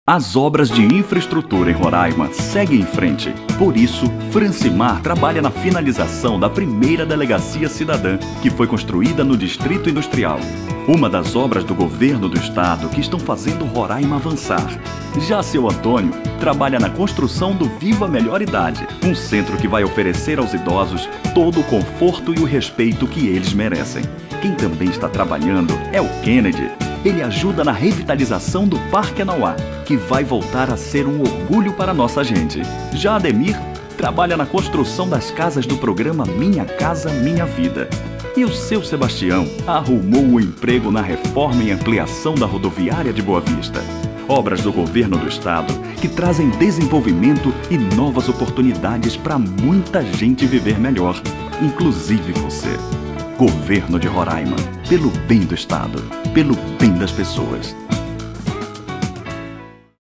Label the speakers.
Speaker 1: As obras de infraestrutura em Roraima seguem em frente. Por isso, Francimar trabalha na finalização da primeira delegacia cidadã, que foi construída no Distrito Industrial. Uma das obras do governo do estado que estão fazendo Roraima avançar. Já seu Antônio trabalha na construção do Viva Melhor Idade, um centro que vai oferecer aos idosos todo o conforto e o respeito que eles merecem. Quem também está trabalhando é o Kennedy. Ele ajuda na revitalização do Parque Anauá, que vai voltar a ser um orgulho para nossa gente. Já Ademir trabalha na construção das casas do programa Minha Casa Minha Vida. E o seu Sebastião arrumou um emprego na reforma e ampliação da rodoviária de Boa Vista. Obras do governo do estado que trazem desenvolvimento e novas oportunidades para muita gente viver melhor, inclusive você. Governo de Roraima, pelo bem do estado, pelo bem das pessoas.